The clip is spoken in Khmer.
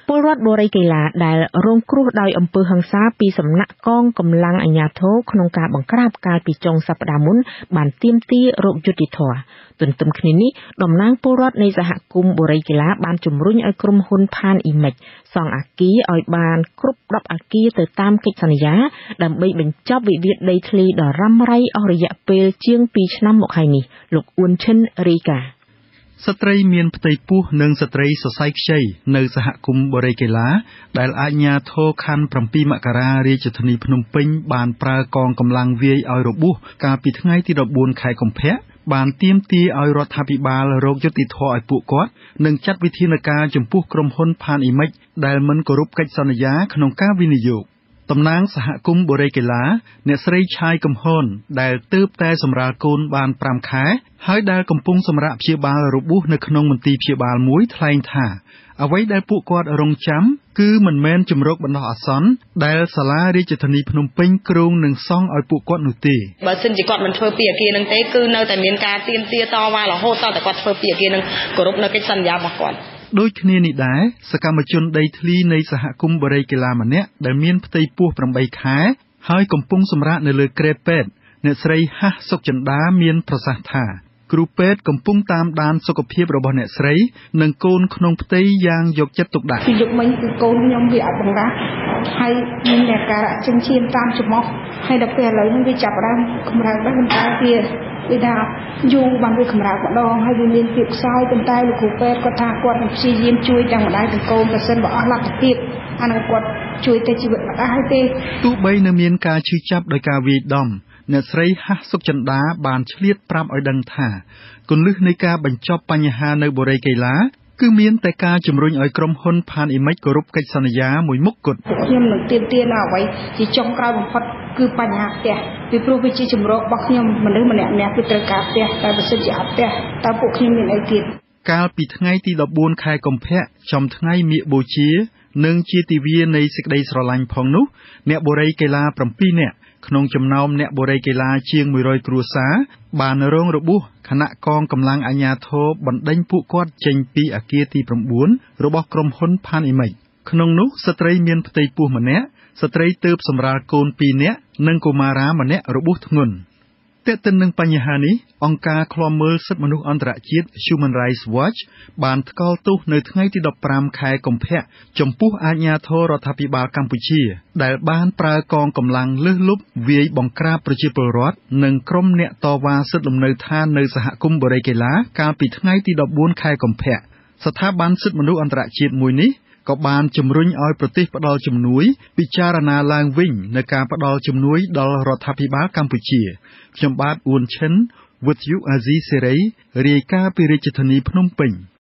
ពលរដ្ឋបរិយាកីឡាដែលរងគ្រោះដោយអំពើហិង្សាពីសំណាក់កងកម្លាំងអាជ្ញាធរក្នុងការបង្ក្រាបកាលពីចុងសប្តាហ៍មុនបានទាមទាររកយុត្តិធម៌ទន្ទឹមគ្នានេះតំណាងពលរដ្ឋនៃសហគមន៍បរិយាកីឡាបានជំរុញឲ្យក្រុមហ៊ុនផានអ៊ីមិចសង់អគារឲ្យបានគ្រប់10អគារទៅតាមកិច្ចសន្យាដើម្បីបញ្ចប់វិវាទដីធ្លីដ៏រ៉ាំរ៉ៃអស់រយៈពេលជាង2ឆ្នាំមកហើយនេះលោកអ៊ុនឈិនរីកាស្ត្រីមានផ្ទៃពោះនិងស្ត្រីសរសៃខ្ចីនៅសហគមន៍បរិយាកីឡាដែលអាជ្ញាធរខណ្ឌ7មករារាជធានីភ្នំពេញបានប្រើកងកម្លាំងវាយឲ្យរបួសកាលពីថ្ងៃទី14ខែកុម្ភៈបានទាមទារឲ្យរដ្ឋាភិបាលរកយុត្តិធម៌ឲ្យពួកគាត់និងចាត់វិធានការចំពោះក្រុមហ៊ុនផានអ៊ីមិចដែលមិនគោរពកិច្ចសន្យាក្នុងការវិនិយោគតំណាងសហគមន៍បរិយាកីឡាអ្នកស្រីឆាយកំហុនដែលទើបតែសម្រាលកូនបាន5ខែហើយដែលកំពុងសម្រាកព្យាបាលរបួសនៅក្នុងមន្ទីរព្យាបាលមួយថ្លែងថាអ្វីដែលពួកគាត់រងចាំគឺមិនមែនជំរកបណ្ដោះអាសន្នដែលសាលារាជធានីភ្នំពេញគ្រោងនឹងសង់ឲ្យពួកគាត់នោះទេបើសិនជាគាត់មិនធ្វើពីអគារនឹងទេគឺនៅតែមានការទាមទារតវ៉ារហូតតតែគាត់ធ្វើពីអគារនឹងគោរពនៅកិច្ចសន្យារបស់គាត់ដូចគ្នានេះដែរសកម្មជនដីធ្លីនៃសហគមន៍បរិយាកីឡាម្នាក់ដែលមានផ្ទៃពោះ8ខែហើយកំពុងសម្រាកនៅលើគ្រែពេទ្យអ្នកស្រីហាស់សុកចិន្តាមានប្រសាសន៍ថាគ្រូពេទ្យកំពុងតាមដានសុខភាពរបស់អ្នកស្រីនិងកូនក្នុងផ្ទៃយ៉ាងយកចិត្តទុកដាក់ពីយប់មិញគឺកូនខ្ញុំវាអត់បង្រាស់ហើយមានតែការចិញ្ចៀនតាមច្រមុះហើយដល់ពេលឥឡូវនេះវាចាប់ផ្ដើមកម្រើកដែរប៉ុន្តែវាថាយូរបានវាកម្រើកម្ដងហើយវាមានភាពខ្សោយប៉ុន្តែលោកគ្រូពេទ្យគាត់ថាគាត់នឹងព្យាយាមជួយទាំងម្ដាយទាំងកូនបើសិនបើអស់លទ្ធភាពអានឹងគាត់ជួយទៅជីវិតម្ដាយទេទោះបីនៅមានការឈឺចាប់ដោយការវាយដំអ្នកស្រីហាស់សុកចិន្តាបានឆ្លៀតប្រាប់ឲ្យដឹងថាគន្លឹះនៃការបញ្ចប់បញ្ហានៅបរិយាកីឡាគឺមានតែការជំរុញឲ្យក្រុមហ៊ុនផានអ៊ីមិចគោរពកិច្ចសន្យាមួយមុខគត់ខ្ញុំនឹងទាមទារនៅអ្វីជាចុងក្រោយបំផុតគឺបញ្ហាផ្ទះពីព្រោះវាជាជំរករបស់ខ្ញុំមនុស្សម្នាក់គឺត្រូវការផ្ទះតែបើសិនជាអត់ផ្ទះតើពួកខ្ញុំមានអីទៀតកាលពីថ្ងៃទី14ខែកុម្ភៈចំថ្ងៃមាឃបូជានិងជាទិវានៃសេចក្តីស្រឡាញ់ផងនោះអ្នកបរិយាកីឡា7នាក់ក្នុងចំណោមអ្នកបរិយាកីឡាជាង100គ្រួសារបានរងរបួសខណៈកងកម្លាំងអាជ្ញាធរបណ្ដេញពួកគាត់ចេញពីអគារទី9របស់ក្រុមហ៊ុនផានអ៊ីមិចក្នុងនោះស្ត្រីមានផ្ទៃពោះម្នាក់ស្ត្រីទើបសម្រាលកូន2នាក់និងកុមារាម្នាក់របួសធ្ងន់ទាក់ទិននឹងបញ្ហានេះអង្គការឃ្លាំមើលសិទ្ធិមនុស្សអន្តរជាតិ Human Rights Watch បានថ្កោលទោសនៅថ្ងៃទី15ខែកុម្ភៈចំពោះអាជ្ញាធររដ្ឋាភិបាលកម្ពុជាដែលបានប្រើកងកម្លាំងលើសលប់វាយបង្ក្រាបប្រជាពលរដ្ឋនិងក្រុមអ្នកតវ៉ាសិទ្ធិលំនៅឋាននៅសហគមន៍បរិយាកីឡាកាលពីថ្ងៃទី14ខែកុម្ភៈស្ថាប័នសិទ្ធិមនុស្សអន្តរជាតិមួយនេះក៏បានជំរុញឲ្យប្រទេសផ្ដល់ជំនួយពិចារណាឡើងវិញនៅការផ្ដល់ជំនួយដល់រដ្ឋាភិបាលកម្ពុជាខ្ញុំបាទអ៊ួនឈិន With you Azizi Serai រាយការណ៍ពីរាជធានីភ្នំពេញ